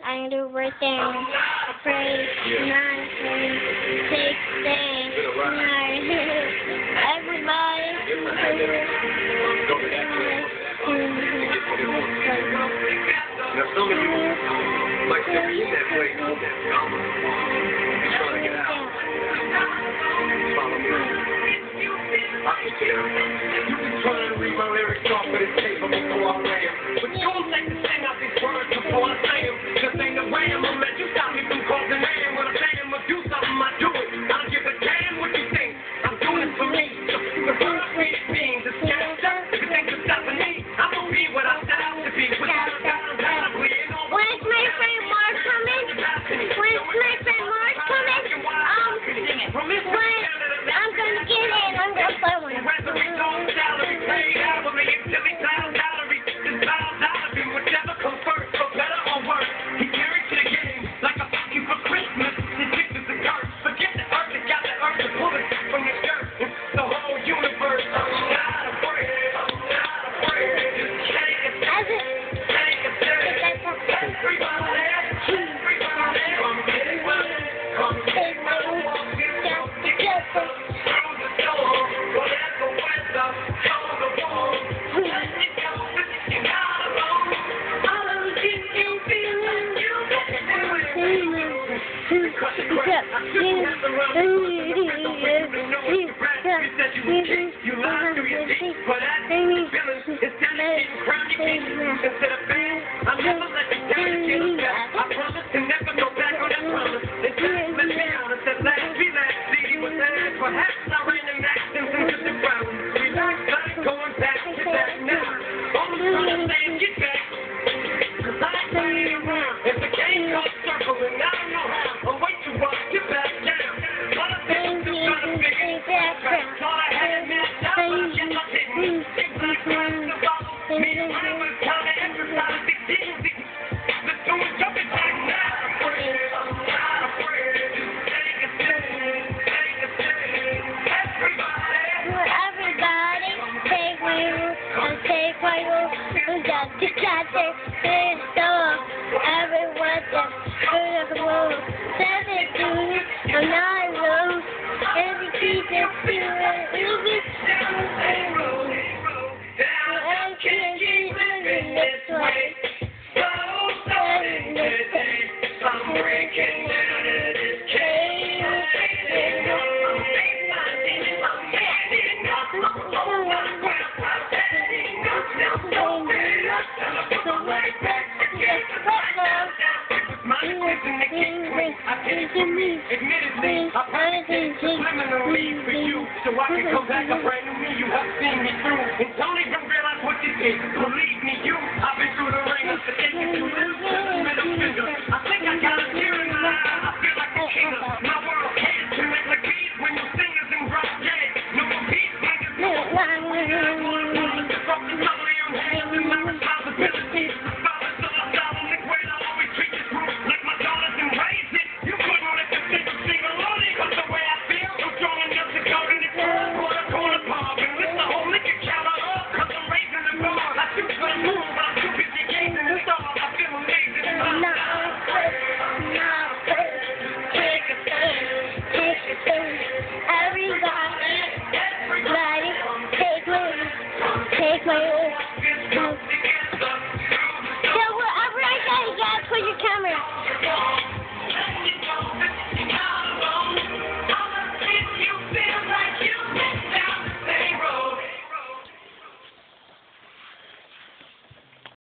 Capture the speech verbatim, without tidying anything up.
I do everything. Pray, nine, six, ten, nine. Everybody. Now, some of you might still be in that place. You're trying to get out. Follow me. I'll get you there. You've been trying to read my lyrics off of this paper before I play them. But you don't take the thing out these words before I say them. This ain't the way I'm gonna let you stop me from causing name. When I say I'm gonna do something, I do it. I don't give a damn what you think. I'm doing it for me. The first me being the scatter. If you think you're stopping me, I'm gonna be what I set out to be. Without a doubt, undoubtedly. When's my friend Mark coming? When's my friend Mark coming? Um, when I'm gonna get in, I'm gonna play one. Instead of bad, I never let you down again. I promise to never go back on that promise. In fact, let's be honest, at last we last see you with that. Perhaps I ran the maximum into the ground. Relax, I ain't going back to that now. All I'm trying to say is get back. Cause I ain't playing around. It's a game called circling, I don't know how. I'm way too rough, get back down. All the things I'm trying to figure out. Thought I had it mapped out, but I guess I didn't. It's like trying to follow me. I was trying to exercise the dignity. Let's do it, jump it back now. I'm afraid, I'm not afraid. Just take a stand, take a stand. Everybody. Everybody, take my room, and take my room, and just to catch it, and so everyone just turn up the room. Seven, two, I'm not alone. Every teacher, you will be down. I can't keep living this way. So sorry today, I'm breaking out of this cage. I'm heading up, I'm heading up, now so bad. I'm right back to get the right. My decision to keep clean, I can't believe, admittedly, I promised it subliminally for you, so I can come back a brand new me. You have seen me through, and don't even realize what you did. Believe me, you, I've been through the ring, I'm taking you.